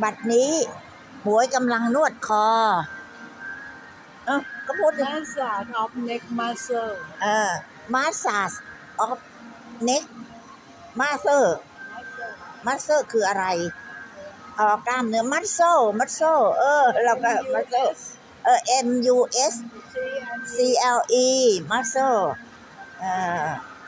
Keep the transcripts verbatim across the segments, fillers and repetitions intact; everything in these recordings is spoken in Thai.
บัดนี้หมวยกำลังนวดคอเออก็พูด massage of neck muscle เออ massage of neck muscle muscle คืออะไรอ๋อกล้ามเนื้อ muscle muscle เออเราก็ muscle เออ M U S C L E muscle เอ่อ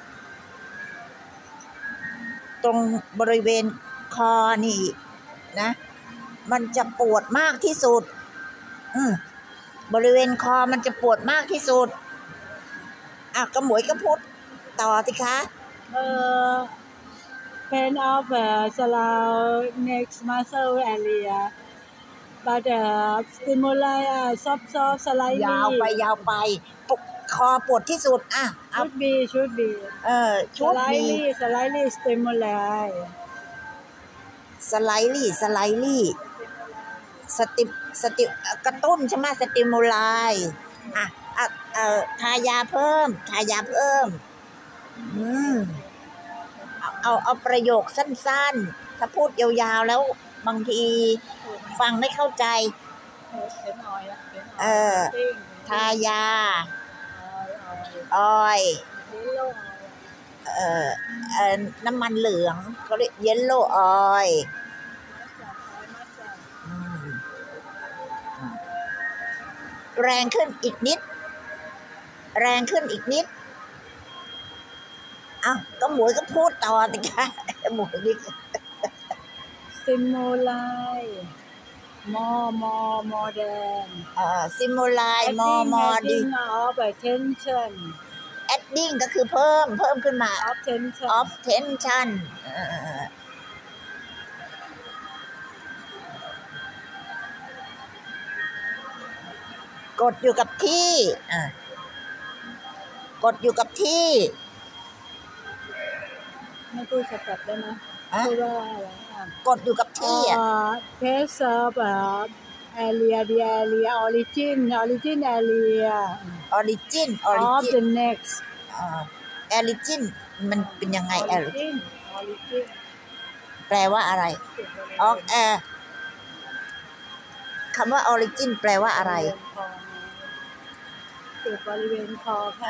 ตรงบริเวณคอนี่นะมันจะปวดมากที่สุดอืมบริเวณคอมันจะปวดมากที่สุดอ่ะก็หมวยก็พูดต่อสิคะเอ่อ pain of uh, surround neck muscle area but uh, stimuli uh, soft soft slightly ยาวไปยาวไปคอปวดที่สุดอ่ะ should be should be เออ should be slightly slightly stimuli สไลลี่สไลลี่สติสติกระตุ้นใช่ไหมสติมูลายอ่ะอ่ะเอ่อทายาเพิ่มทายาเพิ่มอืมเอาเอาเอาประโยคสั้นๆถ้าพูดยาวๆแล้วบางทีฟังไม่เข้าใจเออทายาออยเอ่อเอ่อน้ำมันเหลืองเขาเรียกเยลโล่ออยแรงขึ้นอีกนิดแรงขึ้นอีกนิดอ้าวก็หมวยก็พูดต่อสิคะหมวยนี่ stimuli more more more than เอ่อ stimuli more more ดี of attention adding ก็คือเพิ่มเพิ่มขึ้นมา of tension of tension กดอยู่กับที่อ่ะกดอยู่กับที่ไม่พูดสับๆได้ไหมพูดว่าอะไรอ่ะกดอยู่กับที่อ่ะ place of area the area origin origin area origin of origin the next อ่า origin มันเป็นยังไง origin origin แปลว่าอะไรออกเออคำว่า origin แปลว่าอะไรเกิดบริเวณคอค่ะ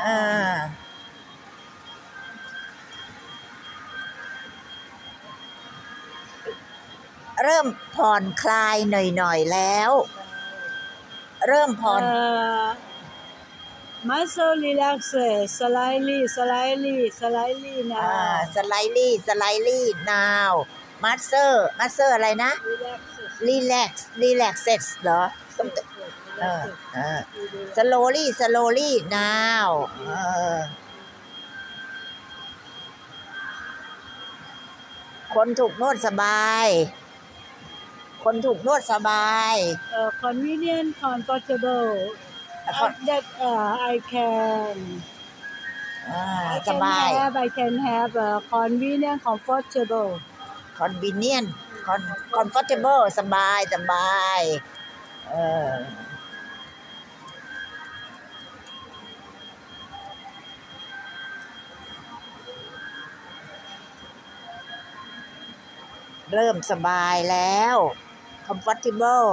เริ่มผ่อนคลายหน่อยๆแล้วเริ่มผ่อน muscle relaxes slightly slightly slightly now อ่า slightly slightly now muscle muscle อะไรนะ relax relaxes เหรอเออเออ slowly slowly now เออคนถูกนวดสบายคนถูกนวดสบาย uh, convenient comfortable that uh, I can อ่า I ส can บาย have I can have a convenient comfortable convenient comfortable สบายสบายเออเริ่มสบายแล้ว comfortable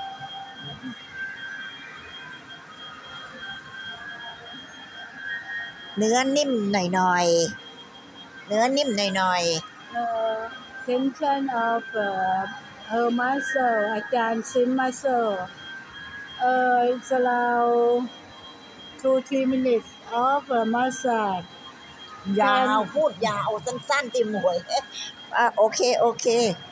เนื้อนิ่มหน่อยๆเนื้อนิ่มหน่อยๆ tension of uh, her muscle อาจารย์ซิม muscle เอ่อ it's allow two three minutes of uh, massage ยาวพูดยาวสั้นๆติหมวยอ่ะโอเคโอเค